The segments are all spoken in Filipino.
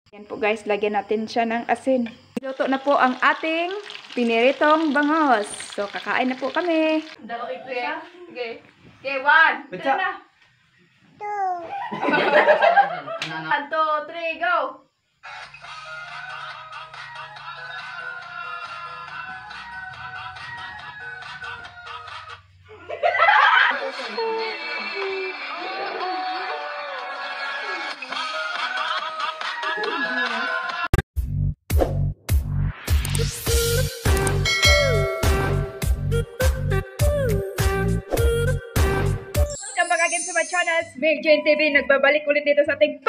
Yan po guys, lagyan natin siya ng asin. Luto na po ang ating piniritong bangos. So, kakain na po kami. Okay. Okay, 1, 2 na. 1, 2, 3, go! Sa my channel, Meg Jane TV, nagbabalik ulit dito sa ating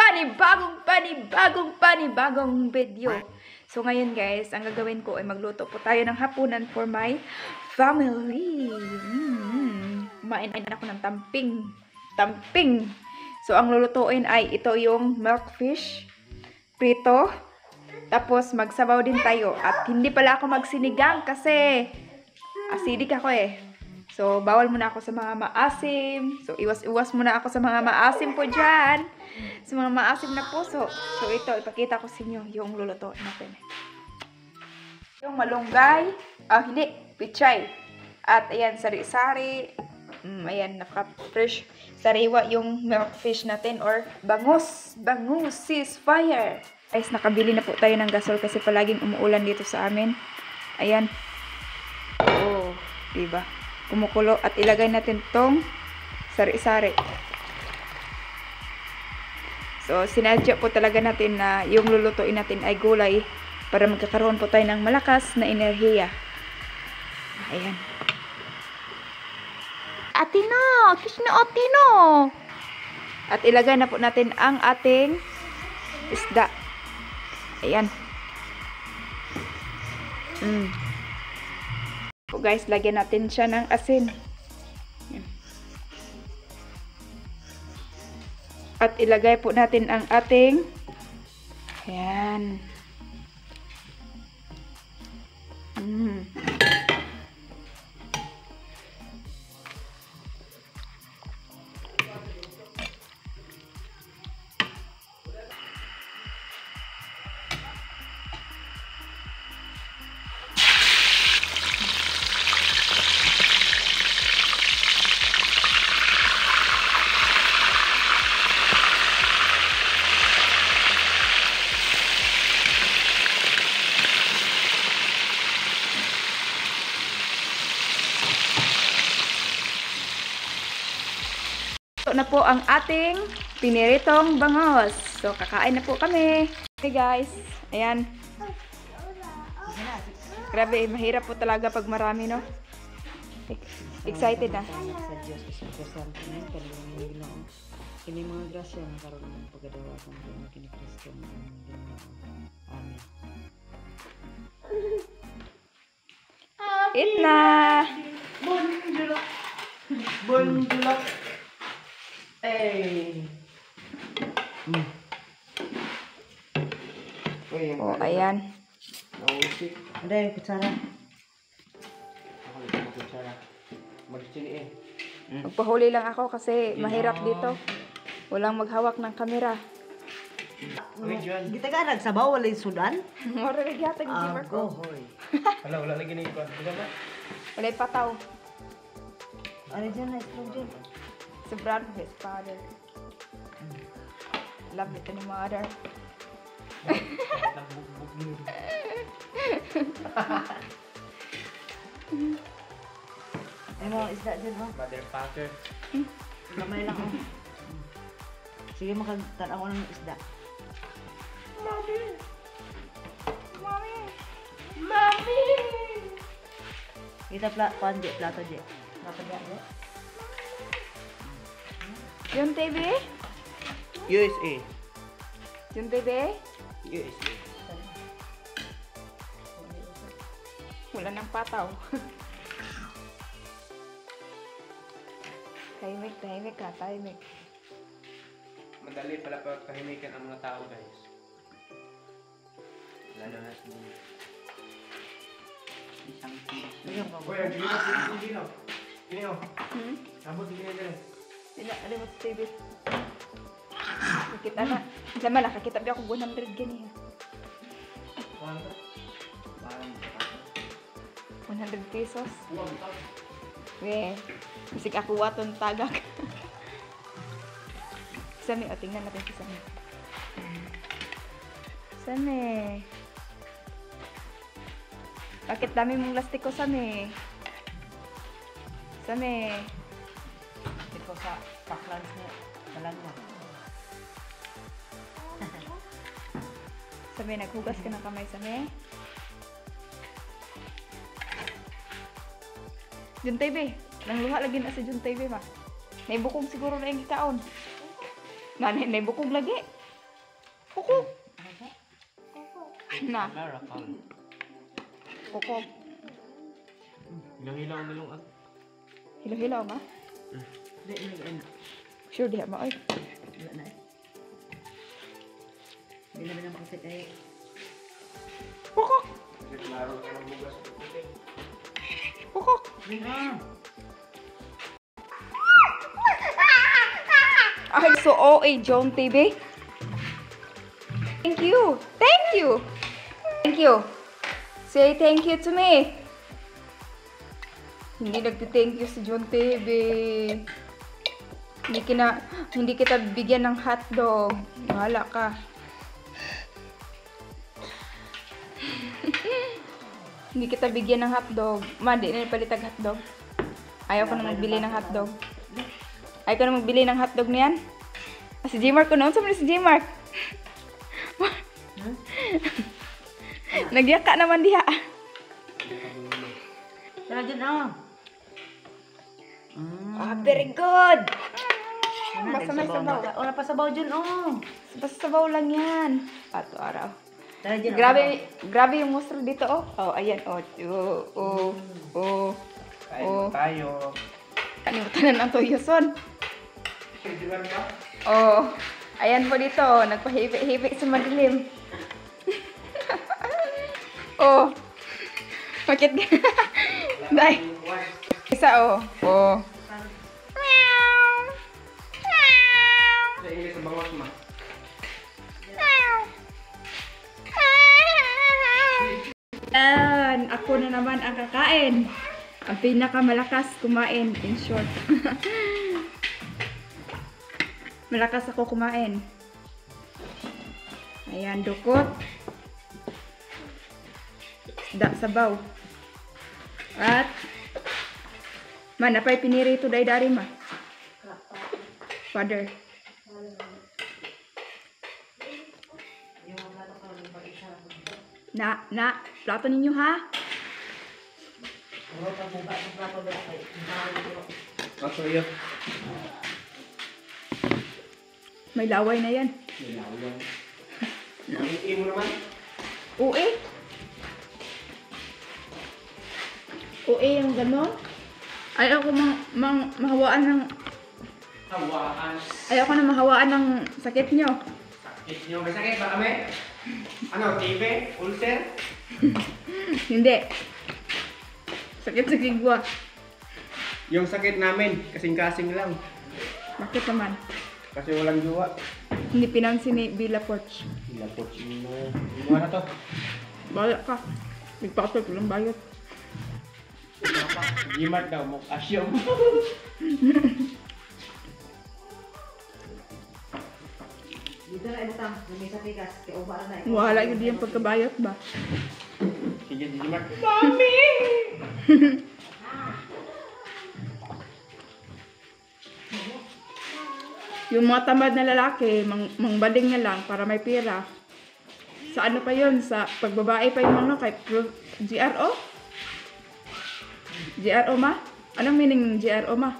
panibagong video. So ngayon guys, ang gagawin ko ay magluto po tayo ng hapunan for my family. Kumain ako ng tamping. So ang lulutuin ay ito yung milkfish prito. Tapos magsabaw din tayo. At hindi pala ako magsinigang kasi acidic ako eh. So, bawal muna ako sa mga maasim. So, iwas muna ako sa mga maasim po dyan. Sa mga maasim na puso. So, ito, ipakita ko sa inyo yung luluto natin. Yung malunggay. Hindi, pichay. At, ayan, sari-sari. Ayan, naka-fresh. Sariwa yung milkfish natin or bangus. Bangus, ceasefire. Guys, nakabili na po tayo ng gasol kasi palaging umuulan dito sa amin. Ayan. Oh, diba? Kumukulo at ilagay natin tong sari-sari. So, sinadya po talaga natin na yung lulutuin natin ay gulay para magkakaroon po tayo ng malakas na enerhiya. Ayan. Atino! Kishno Atino! At ilagay na po natin ang ating isda. Ayan. So guys, lagyan natin siya ng asin. Yan. At ilagay po natin ang ating ayan. Ito na po ang ating piniritong bangos. So, kakain na po kami. Okay guys, ayan. Grabe, mahirap po talaga pag marami, no? Excited na. Sa Diyos, sa kini mga grasya nga karon ng pagadawa kung kini Kristo ng Amen. Eat na! Bonjulak. Hey. Oh, ayan. Ada yung kutsara. Magpahuli lang ako kasi mahirap dito. Walang maghawak ng kamera. Kita ka nagsabaw wala yung sudan? Mora nagyatag yung zipper ko. Wala lagi na iba. Wala yung pataw. Ano dyan na itlog dyan? Sobrang his father. Love it ni mother. Ay mo isda dyan ha? Motherfucker. Kamay lang oh. Sige makagtanaw ko ng isda. Mommy! Mommy! Mommy! Kita plato dyan. Plato dyan. Yung TV? USA. Yung TV? USA. Wala ng pataw. Tahimik ka. Madali pala pagkahimikan ang mga tao, guys. Lalo na sa isang Kuya, Gino. Abot, sige na dyan. Alimot sa TV. Kita na. Sama nakakita ba ako 100 gani. Parang 100 pesos. We, bisig ako waton tagak. Sami, o tingnan natin si Sami. Sami. Bakit dami mong lastiko, Sami? Sami. Ito sa paklans niya. Dalan mo. Sami, naghugas ka ng kamay, Sami. Juntay, be. Nangluha lagi na si Juntay, be, ma. Naibukog siguro na yung kaon. Naibukog lagi. Kukog. Na. Miracle. Kukog. Hilaw-hilaw na lang. Hilaw-hilaw, ma. Hindi. Sure, diha, ma. Oy. Wala na eh. Hindi naman ang pasit eh. Kukog. Laro ka ng bugas. Kukog. Bina! I'm so OA, John TV. Thank you. Thank you. Thank you. Say thank you to me. Hindi nagti-thank you si John TV. Hindi kita bigyan ng hotdog. Wala ka. Hindi kita bigyan ng hotdog. Ma, di na palitag hotdog. Ayaw ko na magbili ng hotdog. Ayaw ko na magbili ng hotdog niyan. Ah, si J-Mark ko noon. Saan si J-Mark? Nagyaka naman diha. Tara dyan ah! Ah, very good. Basta Basta may sabaw. O, napasabaw dyan oh! Basta sabaw lang yan. Ato araw. Tara dyan. Grabe yung monster dito, oh. Oh, ayan, oh. Oh. Kain tayo. Kanimutan na ng tuyoson. Di ba ba? Oh. Ayan po dito, oh. Nagpahipi-hipi sa madilim. Oh. Bakit? Dai. Isa, oh. Oh. Sa English sa bangos ma. Yan, ako na naman ang kakain. Ang pinakamalakas kumain, in short. Malakas ako kumain. Ayan, dukot. Isda sabaw. At, napay piniri ito day-dari ma. Father. Plato ninyo ha? Aso iyo. May laway na yan. Nilawan. Ang mo naman. Uwi. Uwi yung ganon. Ayaw ko mahawaan ng... Hawaan. Ayaw ko na mahawaan ng sakit nyo. Sakit nyo. May sakit ba kami? Ano? TB? Ulcer? Hindi. Sakit sa kigwa. Yung sakit namin, kasing-kasing lang. Bakit naman? Kasi walang jowa. Hindi pinansin ni Bila Porch. Hilapot mo. Ano na to? Bala ka. Nagpakasal ko lang bayot. Gmart daw mo. Asyong. Dito na ibutang. Lumisa tigas. Kaya ubara na. Wala yun yung pagkabayot ba? Sige, Gmart. Mami! Yung mga tamad na lalaki, mangbading na lang para may pera. Sa ano pa yun? Sa pagbabae pa yung mga kay GRO? GRO ma? Anong meaning ng GRO ma?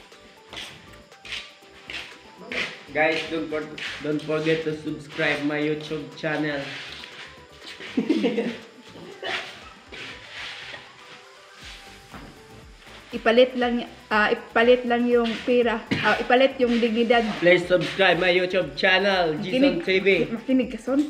Guys, don't forget to subscribe my YouTube channel. Ipalit lang yung pera. Ipalit yung dignidad. Please subscribe my YouTube channel, Jason TV. Makinig ka, son.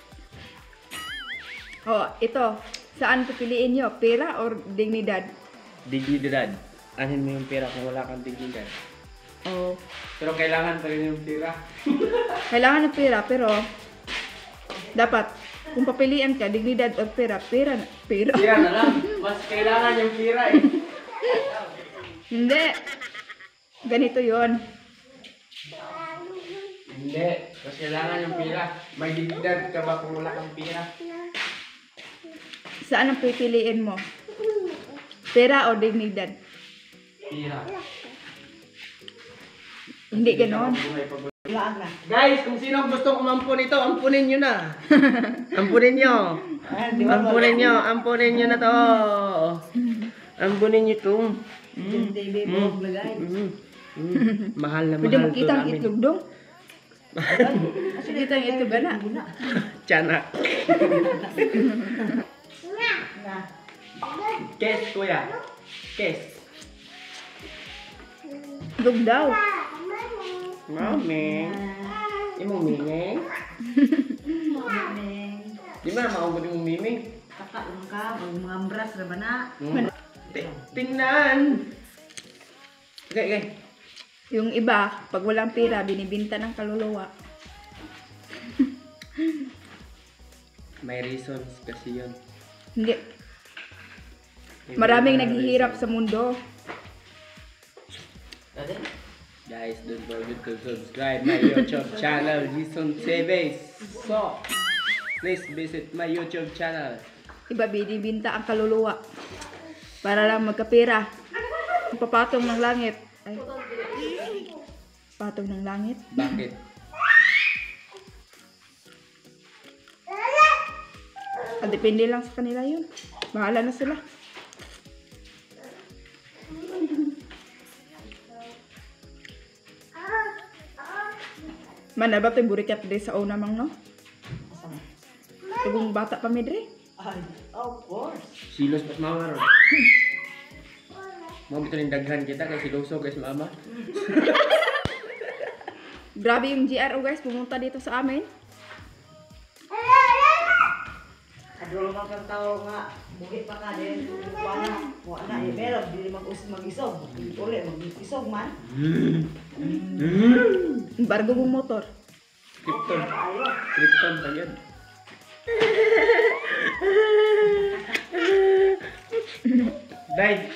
Oh, ito. Saan pipiliin nyo? Pera or dignidad? Dignidad. Anin mo yung pera kung wala kang dignidad? Oh, Pero kailangan pa rin yung pira. kailangan ng pera, pero dapat, kung papilian ka, dignidad o pera, pera. Pira na lang. Mas kailangan yung pira eh. Hindi. Ganito yon. Hindi. Mas kailangan yung pira. May dignidad ka ba kung wala kang pira? Saan ang pipiliin mo? Pera o dignidad? Pira. Hindi ganon. Laan na. Guys, kung sino gustong umampun ito, ampunin nyo na. Ampunin nyo. Ampunin nyo. Ampunin nyo na to. Ampunin nyo ito. Yung TV mo lagay. Mahal na Pwede mahal to makita ang namin. itlog dong. Dito ang itlog gana. Tiyanak. Na. Kes, kuya. Kes. Itlog daw. Mami. Imo miming. Di ba maumod yung miming? Kakaon ka, mga ambras na ba na? Tingnan. Okay. Yung iba, pag walang pera, binibinta ng kaluluwa. May reasons kasi yun. Hindi. May Maraming mga naghihirap reasons. sa mundo. Guys, don't forget to subscribe my YouTube channel, Jason Seves. So, please visit my YouTube channel. Iba, binibinta ang kaluluwa. Para lang magkapera. Papatong ng langit. Ay. Patong ng langit. Bakit? Depende lang sa kanila yun. Bahala na sila. Man, ba ito yung burikat din sa una mang, no? Tugong bata pa midre. Ay, of course. Silos pas mama ron. Mau bitin daghan kita kay siloso guys mama. Grabe yung GRO guys, pumunta dito sa amin. Adro mga kang tao nga, bukit pa ka din, wala na, pero di mag-isog, uli, mag-isog man. Bargo mong motor. Krypton. Ayaw. Krypton pa yun. Day.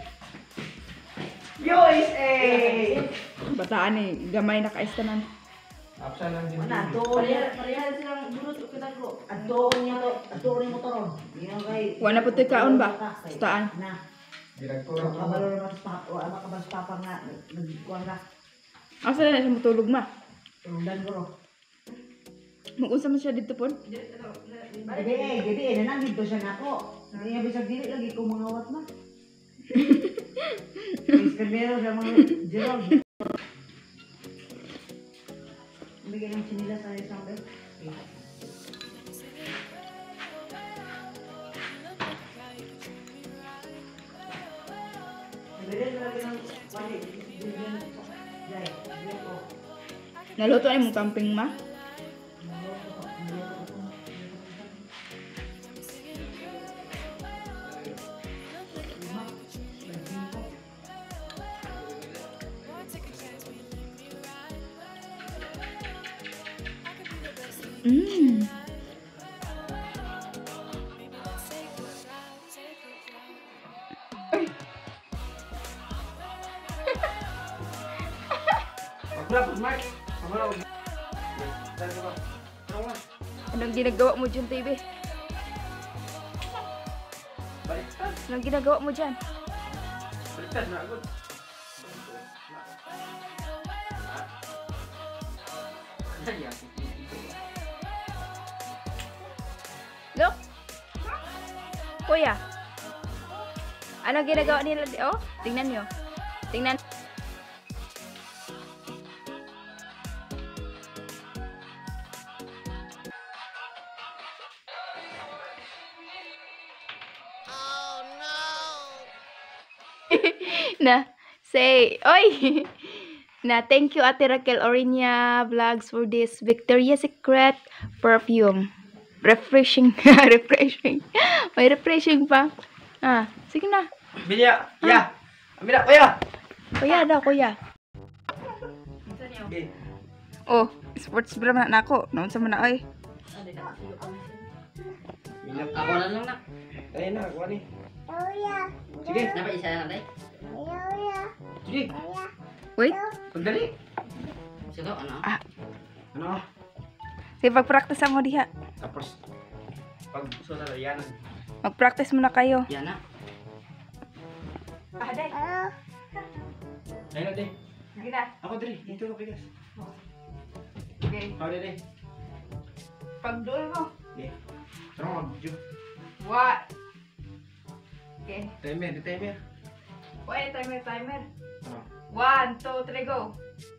USA! Bataan eh, gamay na kaistanan. Apsa lang din. Mana, pareha silang burot o kita ko. Adoon niya to, adoon mo to ron. Yan kay. Wala po tayo kaon ba? Staan. Na. Direktor Kabalo naman sa papa, wala ka ba sa papa nga, nagkuhan ka. Asa na siya matulog ma? Tulundan ko ro. Mag-unsa man siya dito po? Gabi nanandito siya na ako. Hindi niya bisag dili lagi ko mga wat ma. Iskandero sa mga Gerald. Bigyan ng sinila sa isang bed. Bigyan mo lagi ng pali. Bigyan Jai. Bigyan ko. Naluto ay mong camping ma? Mmm. Mike. Anong ginagawa mo dyan, TV? Baliktad. Anong ginagawa mo dyan? Baliktad na agad. Look! Kuya! Anong ginagawa nila? Oh, tingnan nyo. Tingnan. Na, say, oy! Na, thank you Ate Raquel Orinia Vlogs for this Victoria's Secret perfume. Refreshing. Refreshing. May refreshing pa. Ah, sige na. Bilya, ya. Amira, kuya. Kuya daw, kuya. Okay. Oh, sports bra man nako. Naon sa man na ay. Minap. Ako na lang nak. Ayun na, kuha ni. Sige. Dapat isa na tayo. Sige. Wait. Pagdali. Sige, ano? Ano? Sige, pag-practice mo diha. Tapos, pag susunod na yan. Mag-practice muna kayo. Yan na. Ah, day. Ayun na, Day. Sige na. Ako, Day. Dito ka, Pigas. Okay. Ako, Day. Pag-duel mo. Day. Tara, mag-video. What? Okay. Timer, timer. Wait, timer. Ano? 1, 2, 3, go.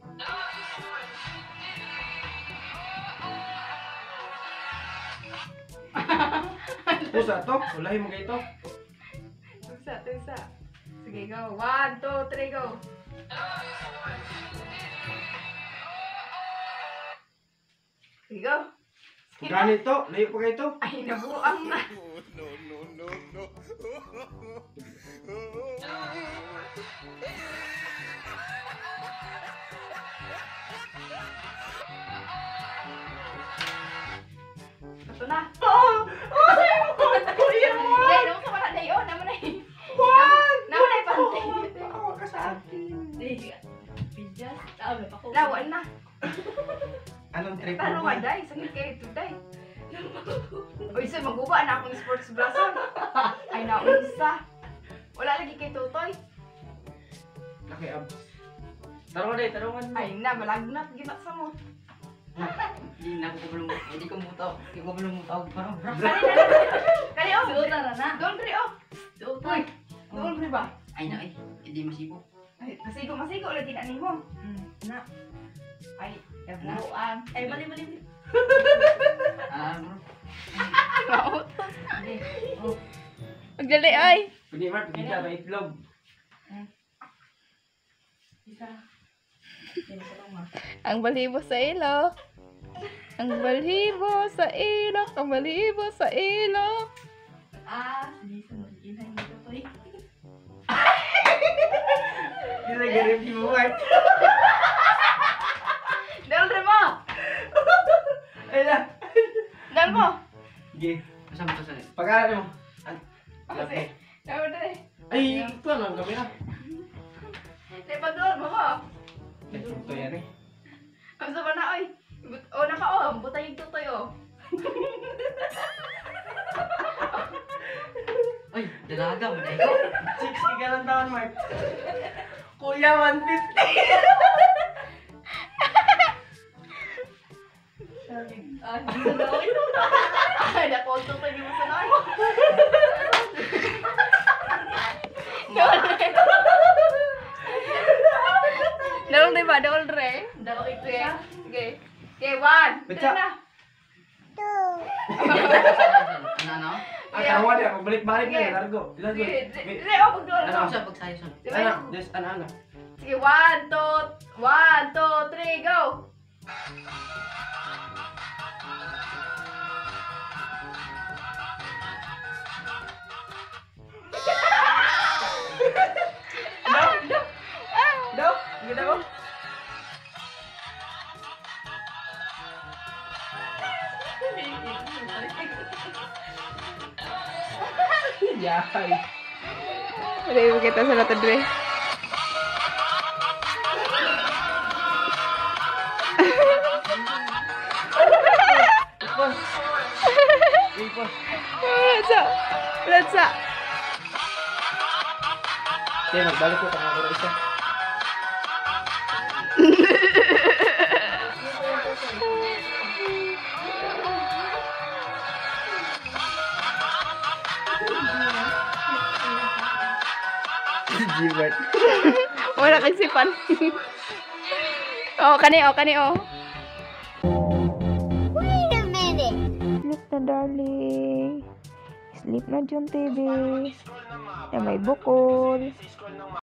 Pusa to. Ulahin mo kayo to. Tusa. Sige, go. 1, 2, 3, go. Sige, go. Sige na. Ganito. Layo pa kayo to. Ay, nabuang na. Ito na. Kuya mo! Day, naman ka wala, Day. Oh, naman na eh. Wag! Naman na ipantay. Awa ka sa akin. Lawan na. Anong trip Taro mo? nga, Day. Sangit kayo ito, Day. Uy, so maguba na akong sports brason. Ay, naunsa. Wala lagi kay Tutoy. Laki abs. Tarungan, Day. Tarungan mo. Ay, na, malagnat. Ginat sa mo. Hindi na ako kabulong. Hindi ko mutaw. Hindi ko kabulong mutaw. Parang Kali, oh. Suota na na. Doon, Dre, oh. Tutoy. Doon, Dre ba? Ay na eh. Hindi masibo. Ay, masigo lagi na nimo. Na. Ay, kabuuan. Ay, bali. Bro. Magdali, ay. Pwede man, pwede ka. May itlog. Isa. Ang balibo sa ilo. Ang balibo sa ilo. Ang balibo sa ilo. Sige, hindi Tutoy. Hindi na ganun di mo, Mark. Dal, Dre mo. Ay na. Dal mo. Sige. Kasama to sa Pag-aaral mo. Kasi, dapat Dre. Ay, ito na ang kamera. Dre, pag-doon mo ko. Ito yan eh. Ang sama na, oy. O, naka, o. Butay yung Tutoy, o. Ay, dalaga mo na ikaw. 60 ka lang taon, Mark. Kuya, 150. Ay, naku, Tutoy, di mo sa noy. Dalong di ba? Dalong Dre? Dalong ito eh. Sige. Okay, 1. Betsa. na. Ano? Ang kawan ya, balik-balik Sige. na, largo. Largo. Sige, Dre, o, pag-doon Ano mo. sa pagsayo son? Di ba Ano? yun? Just ano? Sige, 1, 2, 3, go! Daw? Ganda mo? Yahay. Dre, kita sa lato, Dre. Ipos. Ipos. Let's go. Okay, magbalik ko kung ako isa. Jibat. Wala kang sipan. Kani, Wait a minute. Sleep na, darling. Sleep na, John TV. Na may bukol.